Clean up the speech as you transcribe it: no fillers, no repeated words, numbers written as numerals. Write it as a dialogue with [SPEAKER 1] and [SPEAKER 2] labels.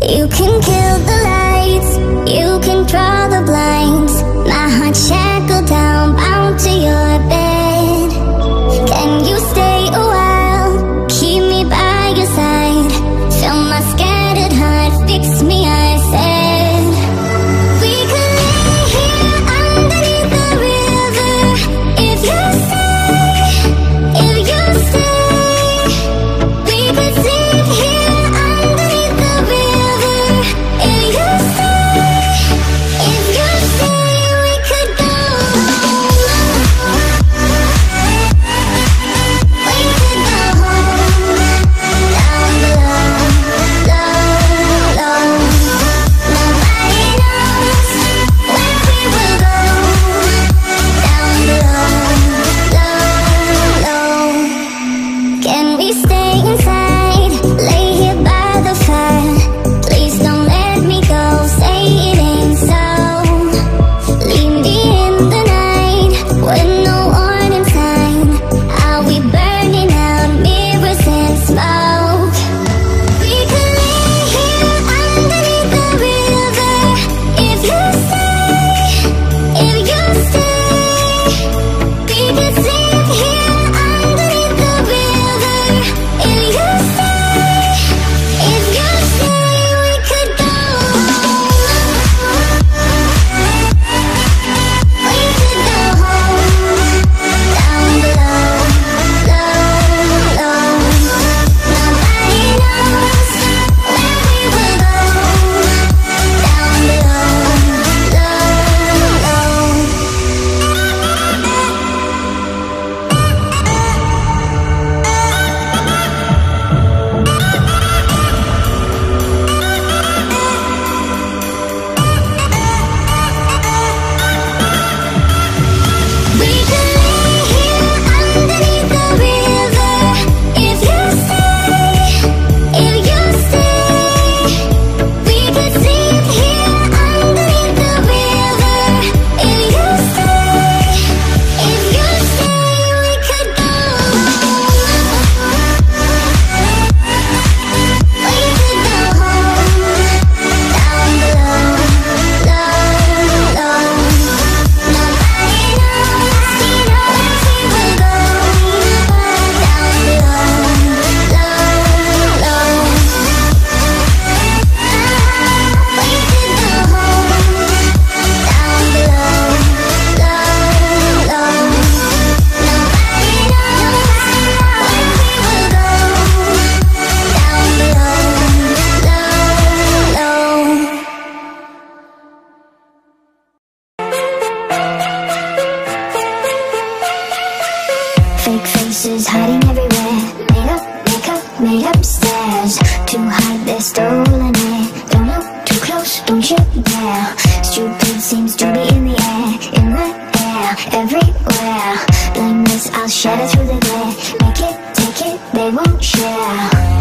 [SPEAKER 1] You can kill the lights, you can draw the blinds. My heart shackled down, bound to your bed. Can you stay a while, keep me by your side? Fill my scattered heart, fix me, I said. We could lay here underneath the river. If you stay, if you stay, we could sit here underneath the river. If you stay, if you stay, we could go home. We could go home, down below, low, low. Nobody knows where we will go, down below, low, low. Can we stay inside, lay here by the fire? Please don't let me go, say it ain't so. Leave me in the night with no warning sign. Are we burning out mirrors and smoke? We could lay here underneath the river. If you stay, if you stay, we could sit here underneath the river. If you stay, if you stay, we could go home. We could go home, down below, low, low. Nobody knows where we will go, down below, low, low. We could lay here underneath the river. If you stay, if you stay, we could sit here underneath the river. If you stay, if you stay, we could go home. We could go home, down below, low, low. Nobody knows where we will go, down below, low, low. We could go home, down below, low, low. Nobody knows where we will go, down below, low, low. Fake faces hiding everywhere. Made up makeup, made up stares to hide their stolen air. Don't look too close, don't you dare. Stupid seems to be in the air, everywhere. Blameless, I'll shatter through the glare. Make it, take it, they won't share.